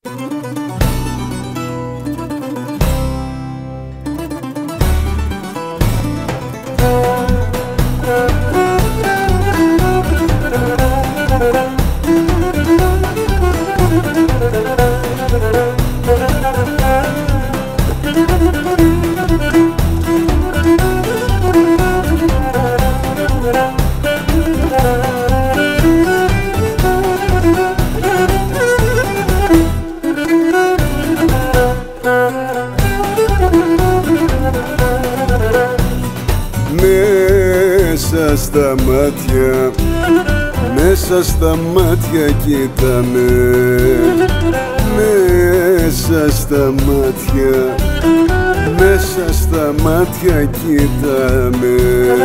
Μέσα στα μάτια, μέσα στα μάτια κοίταμε. Μέσα στα μάτια, μέσα στα μάτια κοίταμε.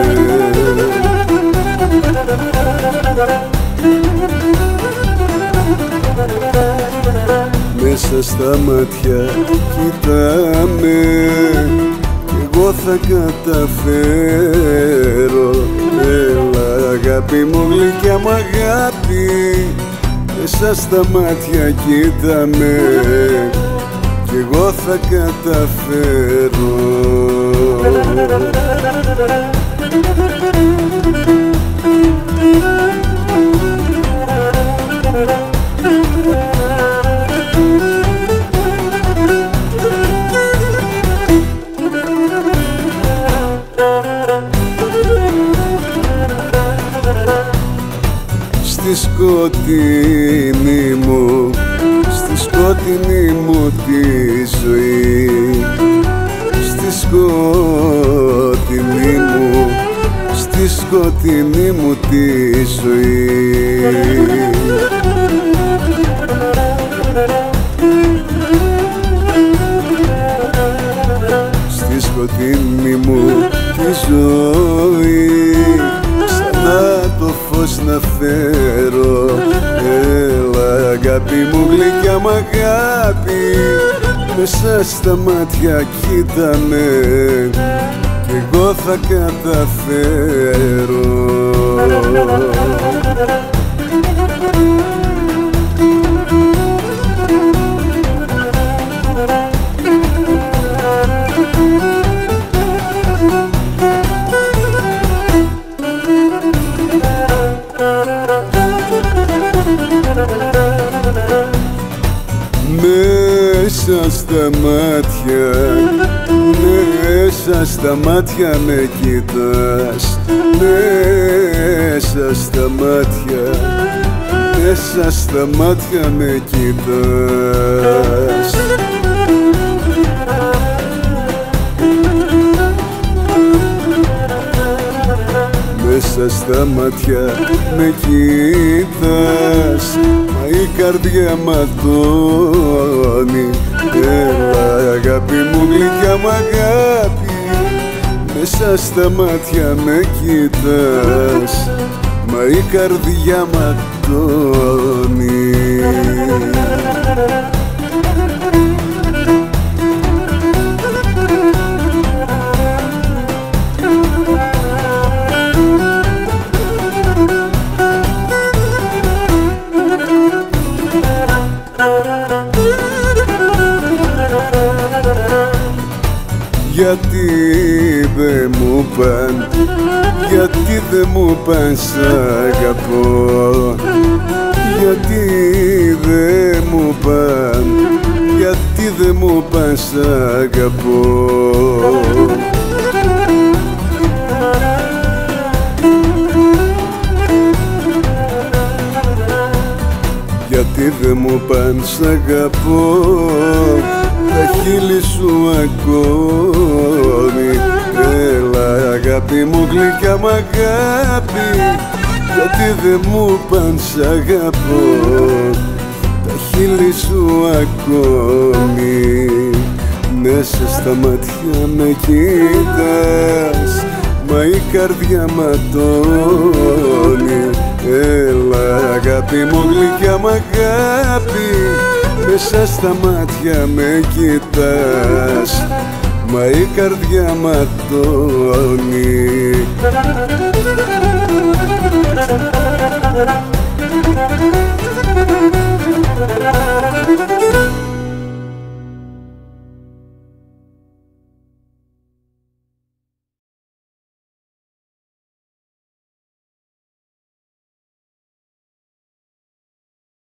Μέσα στα μάτια κοίταμε, εγώ θα καταφέρω. Έλα αγάπη μου, γλυκιά μου αγάπη, μέσα στα μάτια κοίταμε κι εγώ θα καταφέρω. Στη σκοτεινή μου, στη σκοτεινή μου τη ζωή, στη σκοτεινή μου, στη σκοτεινή μου τη ζωή. Στη σκοτεινή μου τη ζωή, ξανά το φως να φέρω. Έλα αγάπη μου, γλυκιά μου αγάπη, μέσα στα μάτια κοίταμε κι εγώ θα καταφέρω. Μέσα στα μάτια, μέσα στα μάτια με κοιτάς. Μέσα στα μάτια, μέσα στα μάτια με κοιτάς. Μέσα στα μάτια με κοιτάς, μα η καρδιά ματώνει. Έλα αγάπη μου, γλυκιά μου αγάπη, μέσα στα μάτια με κοιτάς, μα η καρδιά ματώνει. Γιατί δε μου παν, γιατί δε μου παν σ' αγαπώ. Γιατί δε μου παν, γιατί δε μου παν σ' αγαπώ. Γιατί δε μου παν σ' αγαπώ, τα χείλη σου ακόμη. Έλα αγάπη μου, γλυκιά μου αγάπη, γιατί δε μου παν σ' αγαπώ, τα χείλη σου ακόμη. Μέσα στα μάτια με κοιτάς, μα η καρδιά ματώνει. Έλα αγάπη μου, γλυκιά μου αγάπη, μέσα στα μάτια με κοιτάς, μα η καρδιά ματώνει.